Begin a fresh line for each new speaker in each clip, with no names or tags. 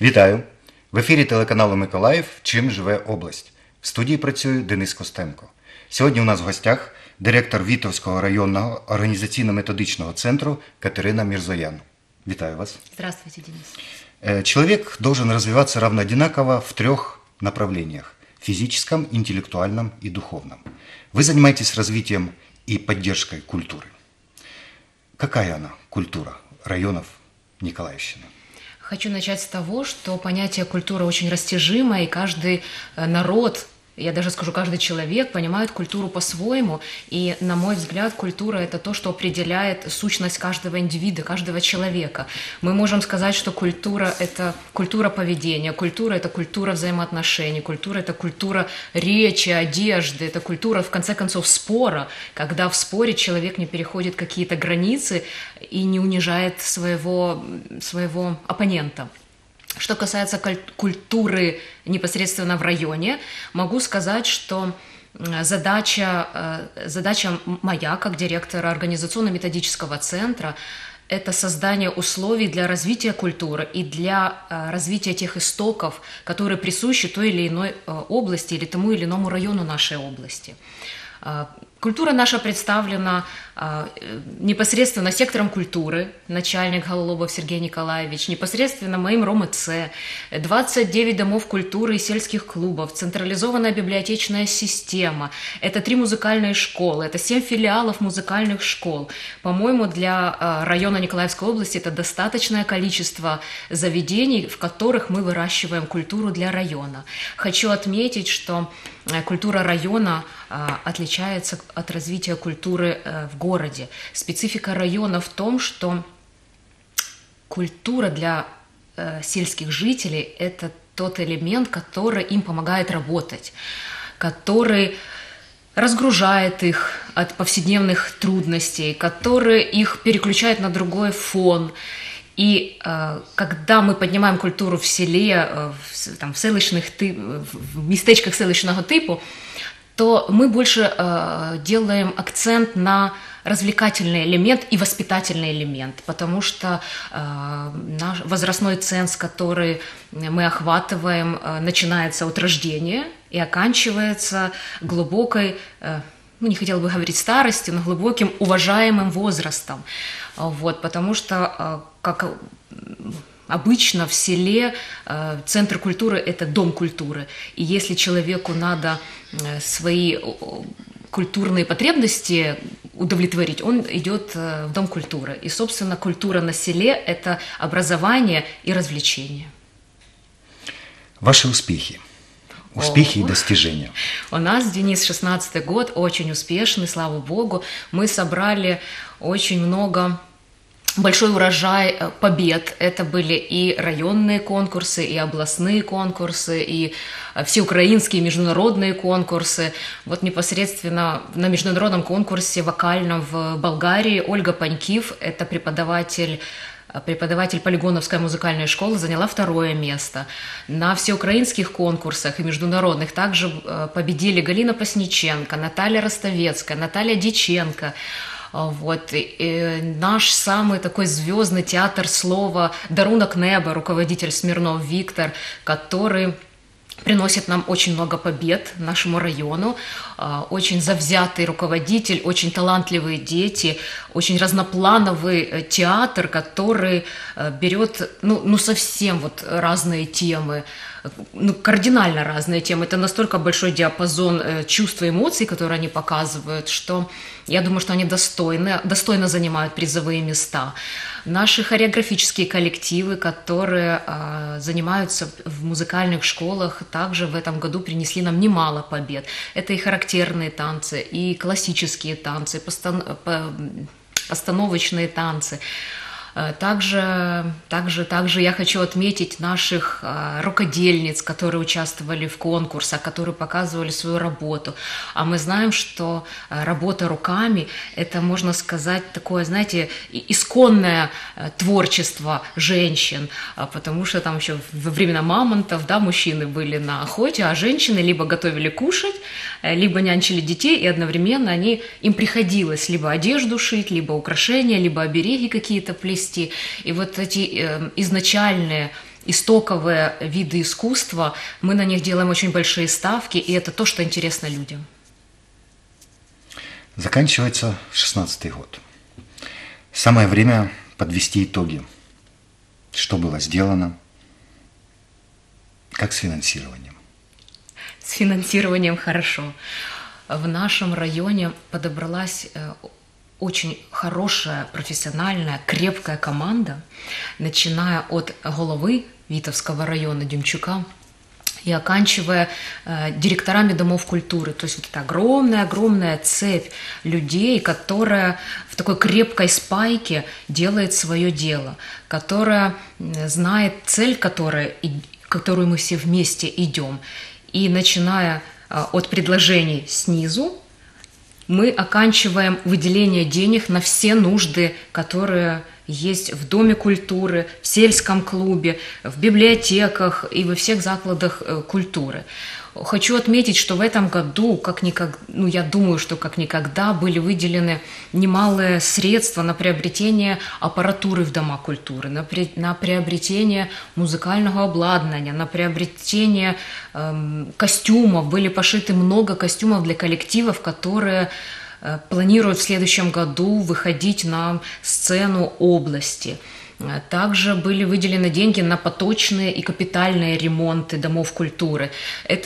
Вітаю! В ефірі телеканалу «Миколаїв. Чим живе область». В студії працює Денис Костенко. Сьогодні у нас в гостях директор Вітовського районного організаційно-методичного центру Катерина Мирзоян. Вітаю вас.
Здравствуйте, Денис.
Человек должен развиваться равно одинаково в 3 направлениях – физическом, интеллектуальном и духовном. Вы занимаетесь развитием и поддержкой культуры. Какая она, культура районов Николаевщины?
Хочу начать с того, что понятие культура очень растяжимо, и каждый народ, я даже скажу, каждый человек понимает культуру по-своему. И, на мой взгляд, культура – это то, что определяет сущность каждого индивида, каждого человека. Мы можем сказать, что культура – это культура поведения, культура – это культура взаимоотношений, культура – это культура речи, одежды, это культура, в конце концов, спора, когда в споре человек не переходит какие-то границы и не унижает своего оппонента. Что касается культуры непосредственно в районе, могу сказать, что задача моя, как директора организационно-методического центра, это создание условий для развития культуры и для развития тех истоков, которые присущи той или иной области или тому или иному району нашей области. Культура наша представлена непосредственно сектором культуры, начальник Гололобов Сергей Николаевич, непосредственно моим РОМЦ, 29 домов культуры и сельских клубов, централизованная библиотечная система, это 3 музыкальные школы, это 7 филиалов музыкальных школ. По-моему, для района Николаевской области это достаточное количество заведений, в которых мы выращиваем культуру для района. Хочу отметить, что культура района отличается от развития культуры в городе. Специфика района в том, что культура для сельских жителей – это тот элемент, который им помогает работать, который разгружает их от повседневных трудностей, который их переключает на другой фон. И когда мы поднимаем культуру в селе, в местечках селищного типу, то мы больше делаем акцент на развлекательный элемент и воспитательный элемент, потому что наш возрастной ценз, который мы охватываем, начинается от рождения и оканчивается глубокой, не хотела бы говорить старостью, но глубоким уважаемым возрастом. Вот, потому что, как обычно в селе, центр культуры – это дом культуры. И если человеку надо свои культурные потребности удовлетворить, он идет в дом культуры. И, собственно, культура на селе – это образование и развлечение.
Ваши успехи. Успехи и достижения.
У нас, Денис, 16-й год, очень успешный, слава богу. Мы собрали очень много, большой урожай побед. Это были и районные конкурсы, и областные конкурсы, и всеукраинские международные конкурсы. Вот непосредственно на международном конкурсе вокальном в Болгарии Ольга Панькив, это преподаватель Полигоновской музыкальной школы, заняла 2 место. На всеукраинских конкурсах и международных также победили Галина Пасниченко, Наталья Ростовецкая, Наталья Диченко. Вот. И наш самый такой звездный театр слова Дарунок Неба, руководитель Смирнов Виктор, который приносит нам очень много побед нашему району, очень завзятый руководитель, очень талантливые дети, очень разноплановый театр, который берет совсем вот разные темы, кардинально разные темы. Это настолько большой диапазон чувств и эмоций, которые они показывают, что я думаю, что они достойно занимают призовые места. Наши хореографические коллективы, которые занимаются в музыкальных школах, также в этом году принесли нам немало побед. Это и характерные танцы, и классические танцы, постановочные танцы. Также я хочу отметить наших рукодельниц, которые участвовали в конкурсах, которые показывали свою работу. А мы знаем, что работа руками – это, можно сказать, такое, знаете, исконное творчество женщин, потому что там еще во времена мамонтов, да, мужчины были на охоте, а женщины либо готовили кушать, либо нянчили детей, и одновременно им приходилось либо одежду шить, либо украшения, либо обереги какие-то плести. И вот эти изначальные истоковые виды искусства, мы на них делаем очень большие ставки, и это то, что интересно людям.
Заканчивается 16-й год. Самое время подвести итоги. Что было сделано? Как с финансированием?
С финансированием хорошо. В нашем районе подобралась очень хорошая, профессиональная, крепкая команда, начиная от головы Витовского района Демчука и оканчивая директорами домов культуры. То есть вот эта огромная-огромная цепь людей, которая в такой крепкой спайке делает свое дело, которая знает цель, которую мы все вместе идем. И начиная от предложений снизу, мы оканчиваем выделение денег на все нужды, которые есть в Доме культуры, в сельском клубе, в библиотеках и во всех закладах культуры. Хочу отметить, что в этом году, я думаю, что как никогда были выделены немалые средства на приобретение аппаратуры в Дома культуры, на приобретение музыкального обладнания, на приобретение костюмов. Были пошиты много костюмов для коллективов, которые планируют в следующем году выходить на сцену области. Также были выделены деньги на поточные и капитальные ремонты домов культуры. Это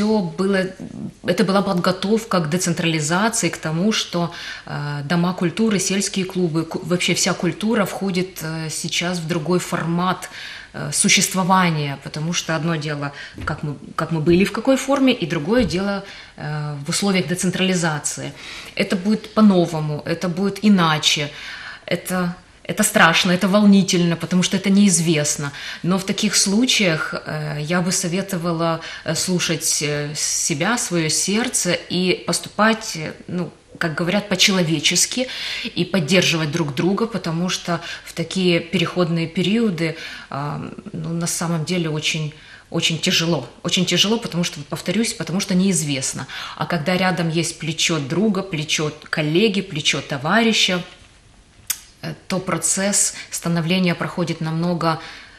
была подготовка к децентрализации, к тому, что дома культуры, сельские клубы, вообще вся культура входит сейчас в другой формат существования, потому что одно дело, как мы были в какой форме, и другое дело в условиях децентрализации. Это будет по-новому, это будет иначе, это страшно, это волнительно, потому что это неизвестно. Но в таких случаях я бы советовала слушать себя, свое сердце и поступать, как говорят, по-человечески и поддерживать друг друга, потому что в такие переходные периоды на самом деле очень тяжело. Очень тяжело, потому что, повторюсь, потому что неизвестно. А когда рядом есть плечо друга, плечо коллеги, плечо товарища, то процесс становления проходит намного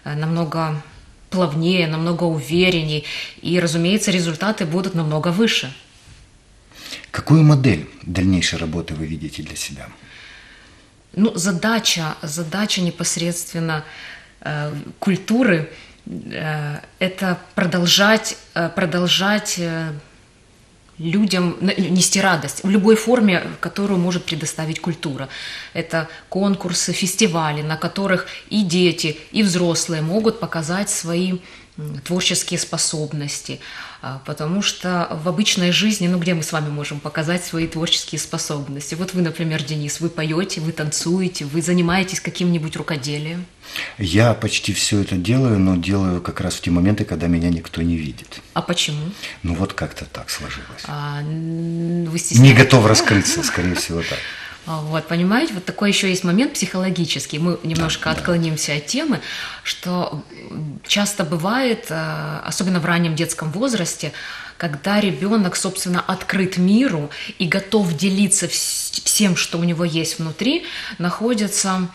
плавнее, намного увереннее, и, разумеется, результаты будут намного выше.
Какую модель дальнейшей работы вы видите для себя?
Задача непосредственно культуры это продолжать людям нести радость в любой форме, которую может предоставить культура. Это конкурсы, фестивали, на которых и дети, и взрослые могут показать свои творческие способности, потому что в обычной жизни, где мы с вами можем показать свои творческие способности? Вот вы, например, Денис, вы поете, вы танцуете, вы занимаетесь каким-нибудь рукоделием?
Я почти все это делаю, но делаю как раз в те моменты, когда меня никто не видит.
А почему?
Как-то так сложилось.
Вы стесняетесь?
Не готов раскрыться, скорее всего, так.
Вот, понимаете, вот такой еще есть момент психологический. Мы немножко отклонимся от темы, что часто бывает, особенно в раннем детском возрасте, когда ребенок, собственно, открыт миру и готов делиться всем, что у него есть внутри, находятся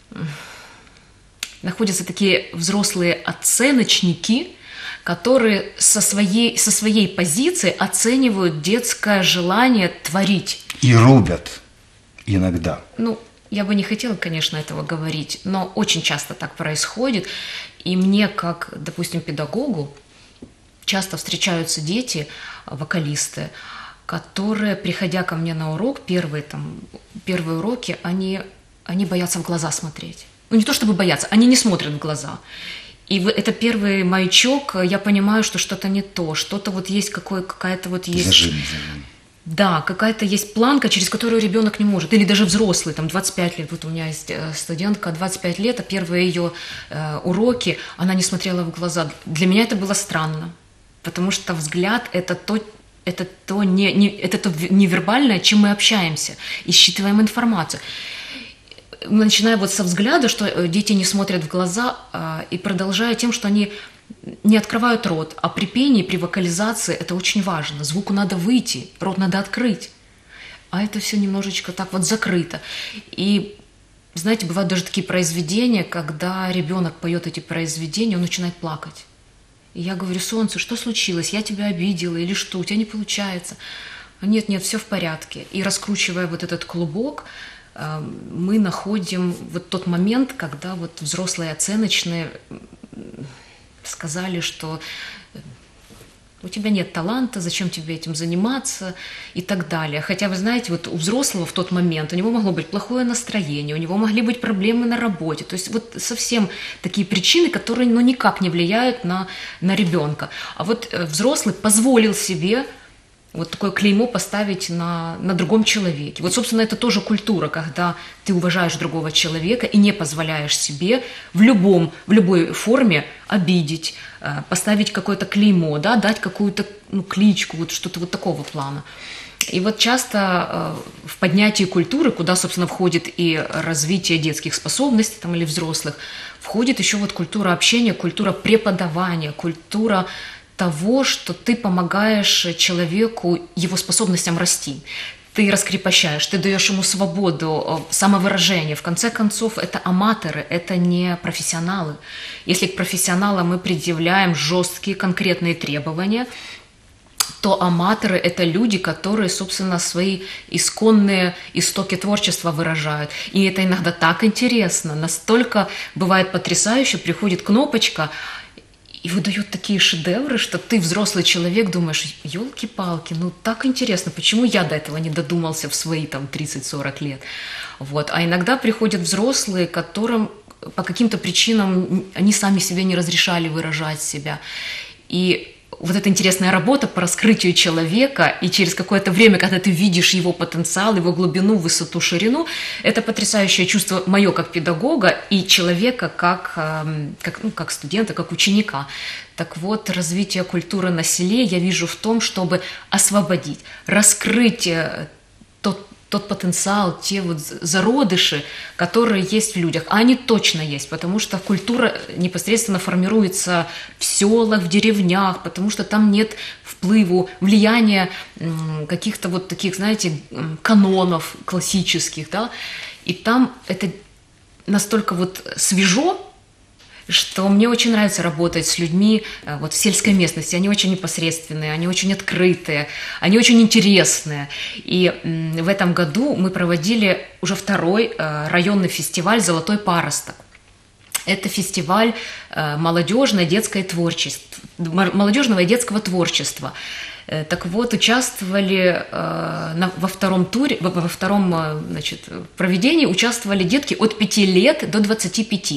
такие взрослые оценочники, которые со своей позиции оценивают детское желание творить.
И рубят. Иногда.
Я бы не хотела, конечно, этого говорить, но очень часто так происходит. И мне, как, допустим, педагогу, часто встречаются дети, вокалисты, которые, приходя ко мне на урок, первые уроки, они боятся в глаза смотреть. Не то чтобы боятся, они не смотрят в глаза. И это первый маячок, я понимаю, что что-то не то, что-то вот есть, какая-то вот есть...
Зажим.
Да, какая-то есть планка, через которую ребенок не может. Или даже взрослый, 25 лет. Вот у меня есть студентка, 25 лет, а первые ее уроки, она не смотрела в глаза. Для меня это было странно, потому что взгляд – это то невербальное, чем мы общаемся и считываем информацию. Начиная вот со взгляда, что дети не смотрят в глаза, и продолжая тем, что они не открывают рот, а при пении, при вокализации это очень важно. Звуку надо выйти, рот надо открыть, а это все немножечко так вот закрыто. И знаете, бывают даже такие произведения, когда ребенок поет эти произведения, он начинает плакать. И я говорю: солнце, что случилось? Я тебя обидела или что? У тебя не получается. Нет, нет, все в порядке. И раскручивая вот этот клубок, мы находим вот тот момент, когда вот взрослые оценочные сказали, что у тебя нет таланта, зачем тебе этим заниматься и так далее. Хотя, вы знаете, вот у взрослого в тот момент у него могло быть плохое настроение, у него могли быть проблемы на работе. То есть вот совсем такие причины, которые никак не влияют на ребенка. А вот взрослый позволил себе вот такое клеймо поставить на другом человеке. Вот, собственно, это тоже культура, когда ты уважаешь другого человека и не позволяешь себе в любой форме обидеть, поставить какое-то клеймо, да, дать какую-то кличку, вот что-то вот такого плана. И вот часто в поднятии культуры, куда, собственно, входит и развитие детских способностей там, или взрослых, входит еще вот культура общения, культура преподавания, культура того, что ты помогаешь человеку, его способностям расти. Ты раскрепощаешь, ты даешь ему свободу самовыражения. В конце концов, это аматоры, это не профессионалы. Если к профессионалам мы предъявляем жесткие конкретные требования, то аматоры – это люди, которые, собственно, свои исконные истоки творчества выражают. И это иногда так интересно, настолько бывает потрясающе, приходит кнопочка – и выдают такие шедевры, что ты, взрослый человек, думаешь: елки-палки, так интересно, почему я до этого не додумался в свои там 30-40 лет. Вот. А иногда приходят взрослые, которым по каким-то причинам они сами себе не разрешали выражать себя. И вот эта интересная работа по раскрытию человека, и через какое-то время, когда ты видишь его потенциал, его глубину, высоту, ширину, это потрясающее чувство мое как педагога и человека как студента, как ученика. Так вот, развитие культуры на селе я вижу в том, чтобы освободить, раскрыть тот потенциал, те вот зародыши, которые есть в людях. А они точно есть, потому что культура непосредственно формируется в селах, в деревнях, потому что там нет впливу, влияния каких-то вот таких, знаете, канонов классических, да, и там это настолько вот свежо, что мне очень нравится работать с людьми вот в сельской местности. Они очень непосредственные, они очень открытые, они очень интересные. И в этом году мы проводили уже второй районный фестиваль «Золотой паросток». Это фестиваль молодежного и детского творчества. Так вот, участвовали во втором проведении участвовали детки от 5 лет до 25.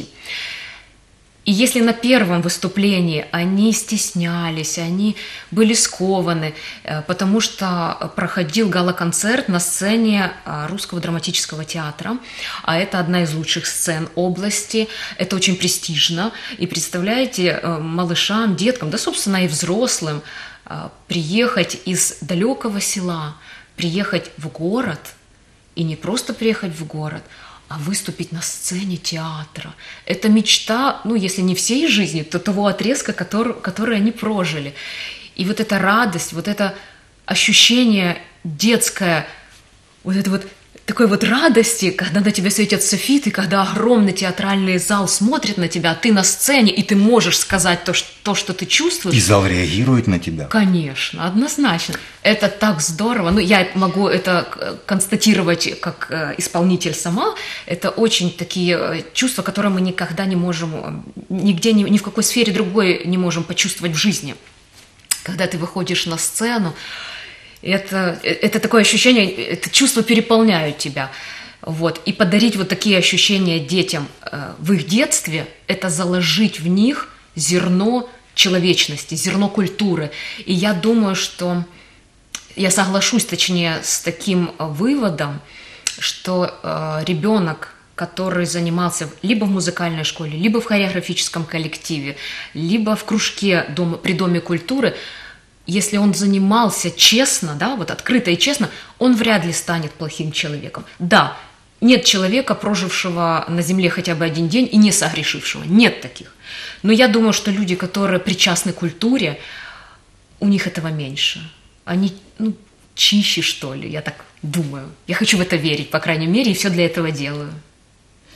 И если на первом выступлении они стеснялись, они были скованы, потому что проходил гала-концерт на сцене Русского драматического театра, а это одна из лучших сцен области, это очень престижно. И представляете, малышам, деткам, да, собственно, и взрослым приехать из далекого села, приехать в город, и не просто приехать в город, а выступить на сцене театра. Это мечта, если не всей жизни, то того отрезка, который они прожили. И вот эта радость, вот это ощущение детское, вот это вот такой вот радости, когда на тебя светят софиты, когда огромный театральный зал смотрит на тебя, ты на сцене, и ты можешь сказать то, что ты чувствуешь.
И зал реагирует на тебя.
Конечно, однозначно. Это так здорово. Я могу это констатировать как исполнитель сама. Это очень такие чувства, которые мы никогда не можем, нигде, ни в какой сфере другой не можем почувствовать в жизни. Когда ты выходишь на сцену, это такое ощущение, это чувства переполняют тебя. Вот. И подарить вот такие ощущения детям в их детстве – это заложить в них зерно человечности, зерно культуры. И я думаю, что я соглашусь, точнее, с таким выводом, что ребенок, который занимался либо в музыкальной школе, либо в хореографическом коллективе, либо в кружке при Доме культуры, если он занимался честно, да, вот открыто и честно, он вряд ли станет плохим человеком. Да, нет человека, прожившего на земле хотя бы один день и не согрешившего. Нет таких. Но я думаю, что люди, которые причастны к культуре, у них этого меньше. Они, чище, что ли, я так думаю. Я хочу в это верить, по крайней мере, и все для этого делаю.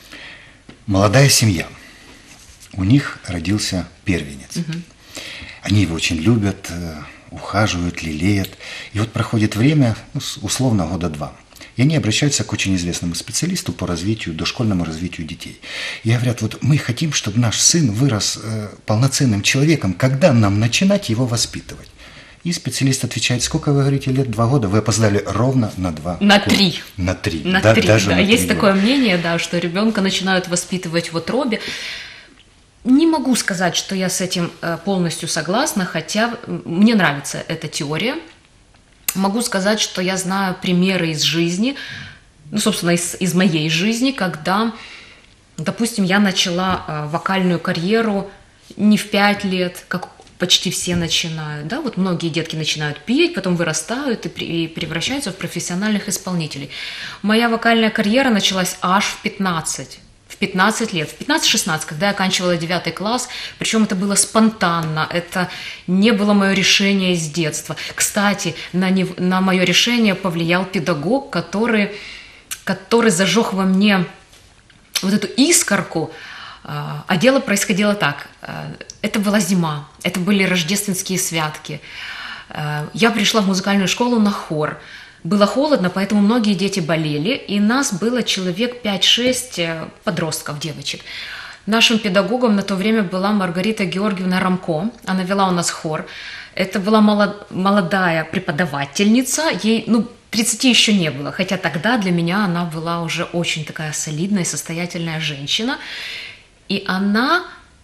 Молодая семья. У них родился первенец. Они его очень любят, ухаживают, лелеют. И вот проходит время, условно, года 2. И они обращаются к очень известному специалисту по развитию, дошкольному развитию детей. И говорят, вот мы хотим, чтобы наш сын вырос полноценным человеком, когда нам начинать его воспитывать? И специалист отвечает, сколько вы говорите, лет? 2 года? Вы опоздали ровно на 2
На
года.
3.
На 3.
На
Да,
3,
даже
да.
на 3
Есть
года.
такое мнение, да, что ребенка начинают воспитывать в утробе. Не могу сказать, что я с этим полностью согласна, хотя мне нравится эта теория. Могу сказать, что я знаю примеры из жизни, ну, собственно, из моей жизни, когда, допустим, я начала вокальную карьеру не в 5 лет, как почти все начинают, да, вот многие детки начинают петь, потом вырастают и превращаются в профессиональных исполнителей. Моя вокальная карьера началась аж в 15 лет, в 15-16, когда я оканчивала 9 класс, причем это было спонтанно, это не было мое решение с детства. Кстати, на мое решение повлиял педагог, который зажег во мне вот эту искорку. А дело происходило так. Это была зима, это были рождественские святки. Я пришла в музыкальную школу на хор. Было холодно, поэтому многие дети болели, и нас было человек 5-6 подростков, девочек. Нашим педагогом на то время была Маргарита Георгиевна Рамко, она вела у нас хор. Это была молодая преподавательница, ей 30 еще не было, хотя тогда для меня она была уже очень такая солидная, состоятельная женщина. И она,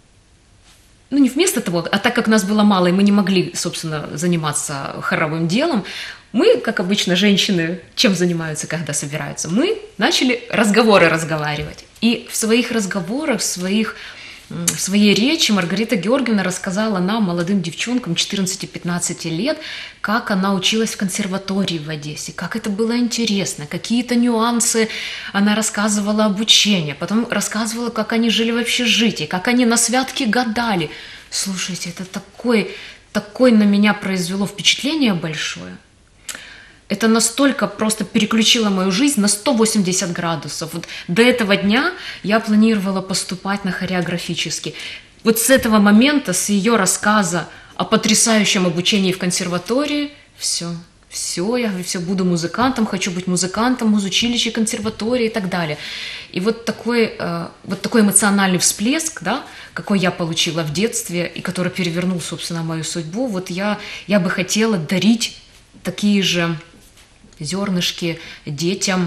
не вместо того, а так как нас было мало, и мы не могли, собственно, заниматься хоровым делом, мы, как обычно, женщины, чем занимаются, когда собираются? Мы начали разговаривать. И в своих разговорах, в своей речи Маргарита Георгиевна рассказала нам, молодым девчонкам 14-15 лет, как она училась в консерватории в Одессе, как это было интересно, какие-то нюансы она рассказывала обучения, потом рассказывала, как они жили в общежитии, как они на святки гадали. Слушайте, это такое на меня произвело впечатление большое. Это настолько просто переключило мою жизнь на 180 градусов. Вот до этого дня я планировала поступать на хореографический. Вот с этого момента, с ее рассказа о потрясающем обучении в консерватории, все, я буду музыкантом, хочу быть музыкантом, музучилище, консерватории и так далее. И вот такой эмоциональный всплеск, да, какой я получила в детстве и который перевернул, собственно, мою судьбу, вот я бы хотела дарить такие же зернышки детям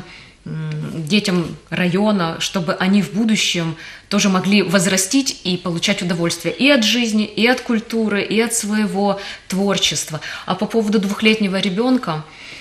района, чтобы они в будущем тоже могли возрастить и получать удовольствие и от жизни, и от культуры, и от своего творчества. А по поводу 2-летнего ребенка,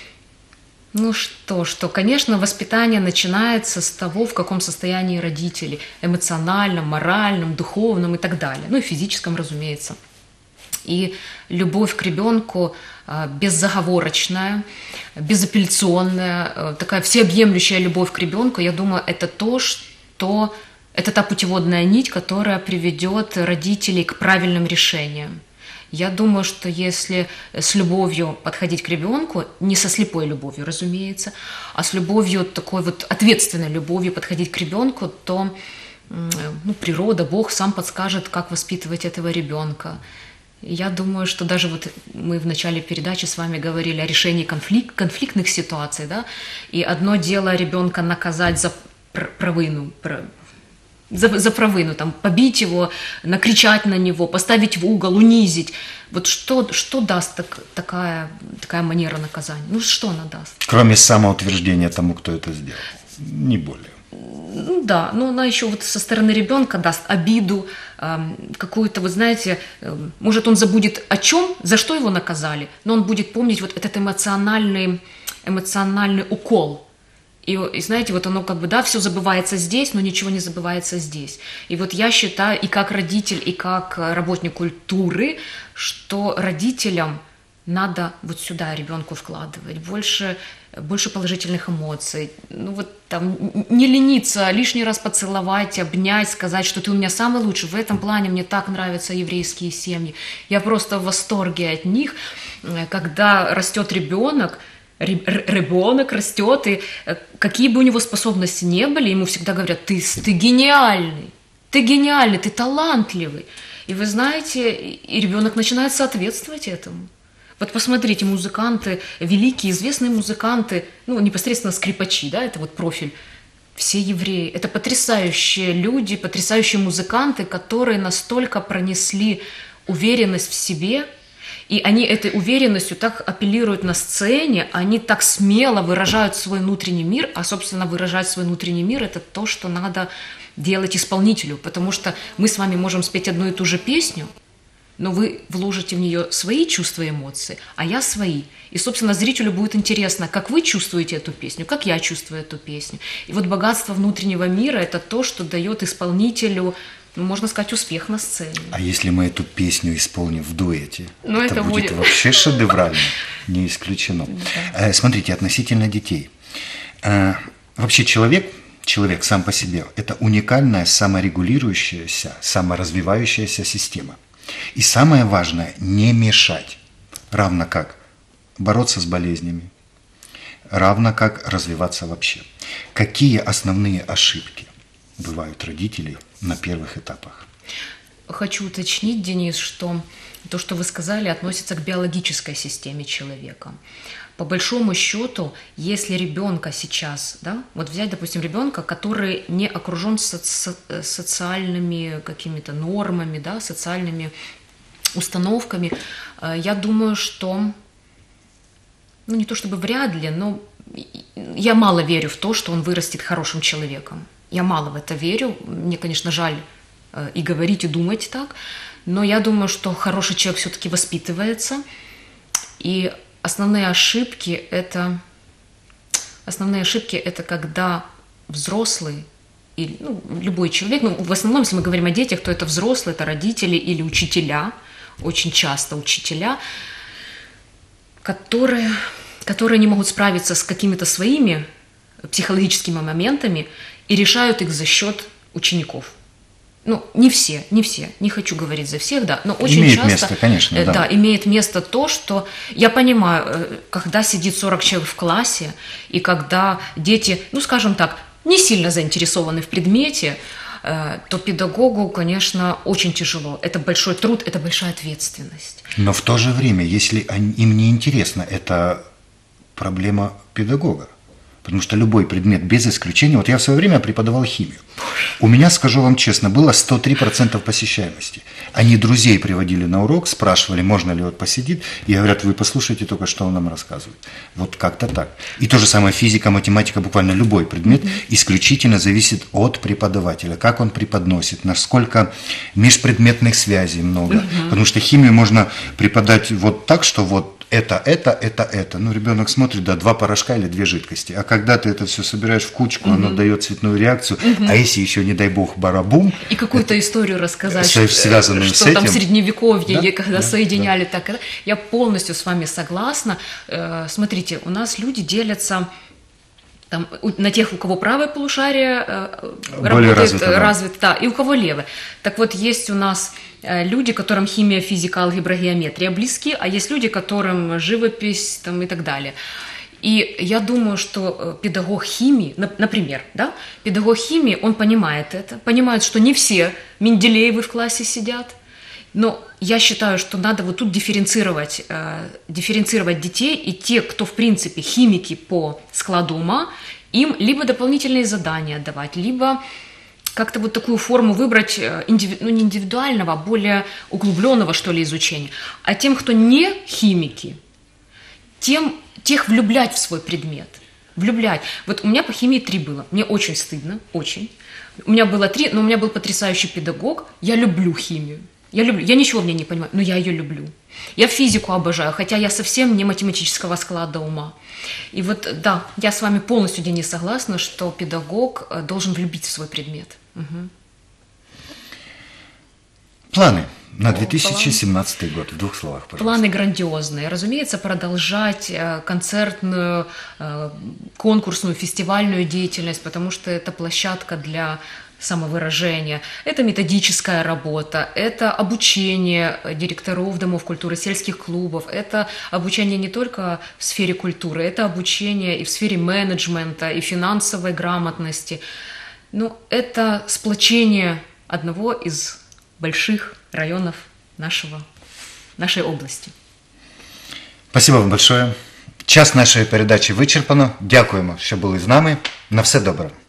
конечно, воспитание начинается с того, в каком состоянии родители, эмоциональном, моральном, духовном и так далее, и физическом, разумеется. И любовь к ребенку беззаговорочная, безапелляционная, такая всеобъемлющая любовь к ребенку, я думаю, это это та путеводная нить, которая приведет родителей к правильным решениям. Я думаю, что если с любовью подходить к ребенку, не со слепой любовью, разумеется, а с любовью, такой вот ответственной любовью подходить к ребенку, то природа, Бог сам подскажет, как воспитывать этого ребенка. Я думаю, что даже вот мы в начале передачи с вами говорили о решении конфликтных ситуаций, да, и одно дело ребенка наказать за провину, там, побить его, накричать на него, поставить в угол, унизить. Вот что даст такая манера наказания? Что она даст?
Кроме самоутверждения тому, кто это сделал. Не более.
Да, но она еще вот со стороны ребенка даст обиду, какую-то, вот знаете, может, он забудет о чем, за что его наказали, но он будет помнить вот этот эмоциональный укол. И знаете, вот оно все забывается здесь, но ничего не забывается здесь. И вот я считаю, и как родитель, и как работник культуры, что родителям надо вот сюда ребенку вкладывать больше положительных эмоций. Не лениться, лишний раз поцеловать, обнять, сказать, что ты у меня самый лучший. В этом плане мне так нравятся еврейские семьи. Я просто в восторге от них. Когда растет ребенок, Ребенок растет, и какие бы у него способности не были, ему всегда говорят: ты гениальный, ты талантливый. И вы знаете, и ребенок начинает соответствовать этому. Вот посмотрите, музыканты, великие, известные музыканты, ну, непосредственно скрипачи, да, это вот профиль, все евреи. Это потрясающие люди, потрясающие музыканты, которые настолько пронесли уверенность в себе, и они этой уверенностью так апеллируют на сцене, они так смело выражают свой внутренний мир, а, собственно, выражать свой внутренний мир – это то, что надо делать исполнителю, потому что мы с вами можем спеть одну и ту же песню, но вы вложите в нее свои чувства и эмоции, а я свои. И, собственно, зрителю будет интересно, как вы чувствуете эту песню, как я чувствую эту песню. И вот богатство внутреннего мира – это то, что дает исполнителю, ну, можно сказать, успех на сцене.
А если мы эту песню исполним в дуэте,
ну, это будет
вообще шедеврально, не исключено. Да. Смотрите, относительно детей. Вообще человек сам по себе – это уникальная саморегулирующаяся, саморазвивающаяся система. И самое важное – не мешать, равно как бороться с болезнями, равно как развиваться вообще. Какие основные ошибки бывают родителей на первых этапах?
Хочу уточнить, Денис, что то, что вы сказали, относится к биологической системе человека. По большому счету, если ребенка сейчас, да, вот взять, допустим, ребенка, который не окружен социальными какими-то нормами, да, социальными установками, я думаю, что, ну, не то чтобы вряд ли, но я мало верю в то, что он вырастет хорошим человеком. Я мало в это верю. Мне, конечно, жаль и говорить, и думать так, но я думаю, что хороший человек все-таки воспитывается, и основные ошибки это когда взрослый, или, ну, любой человек, ну, в основном, если мы говорим о детях, то это взрослые, это родители или учителя, очень часто учителя, которые не могут справиться с какими-то своими психологическими моментами и решают их за счет учеников. Ну, не все, не хочу говорить за всех, да, но очень
имеет
часто
место, конечно, да.
Да, имеет место то, что я понимаю, когда сидит 40 человек в классе, и когда дети, ну, скажем так, не сильно заинтересованы в предмете, то педагогу, конечно, очень тяжело. Это большой труд, это большая ответственность.
Но в то же время, если им не интересно, это проблема педагога. Потому что любой предмет, без исключения, вот я в свое время преподавал химию. У меня, скажу вам честно, было 103% посещаемости. Они друзей приводили на урок, спрашивали, можно ли вот посидеть, и говорят: вы послушайте только, что он нам рассказывает. Вот как-то так. И то же самое физика, математика, буквально любой предмет исключительно зависит от преподавателя, как он преподносит, насколько межпредметных связей много. Потому что химию можно преподать вот так, что вот это. Ну, ребенок смотрит, да, 2 порошка или 2 жидкости. А когда ты это все собираешь в кучку, оно дает цветную реакцию. А если еще, не дай бог, барабум.
И какую-то историю рассказать,
связанную
что
с этим.
Там средневековье,
Да,
когда соединяли так. Я полностью с вами согласна. Смотрите, у нас люди делятся там, на тех, у кого правое полушарие работает, развито, да, и у кого левое. Так вот, есть у нас люди, которым химия, физика, алгебра, геометрия близки, а есть люди, которым живопись там, и так далее. И я думаю, что педагог химии, например, да, педагог химии, он понимает это, понимает, что не все Менделеевы в классе сидят, но я считаю, что надо вот тут дифференцировать детей, и те, кто, в принципе, химики по складу ума, им либо дополнительные задания давать, либо как-то вот такую форму выбрать, ну, не индивидуального, а более углубленного, что ли, изучения. А тем, кто не химики, тех влюблять в свой предмет. Влюблять. Вот у меня по химии 3 было. Мне очень стыдно, очень. У меня было 3, но у меня был потрясающий педагог. Я люблю химию. Я ничего в ней не понимаю, но я ее люблю. Я физику обожаю, хотя я совсем не математического склада ума. И вот, да, я с вами полностью, Денис, согласна, что педагог должен влюбить в свой предмет. Угу.
Планы на 2017 год, в 2 словах, пожалуйста.
Планы грандиозные. Разумеется, продолжать концертную, конкурсную, фестивальную деятельность, потому что это площадка для самовыражения, это методическая работа, это обучение директоров домов культуры, сельских клубов, это обучение не только в сфере культуры, это обучение и в сфере менеджмента, и финансовой грамотности. Ну, это сплочение одного из больших районов нашей области.
Спасибо вам большое. Час нашої передачі вичерпано. Дякуємо, що були з нами. На все добре.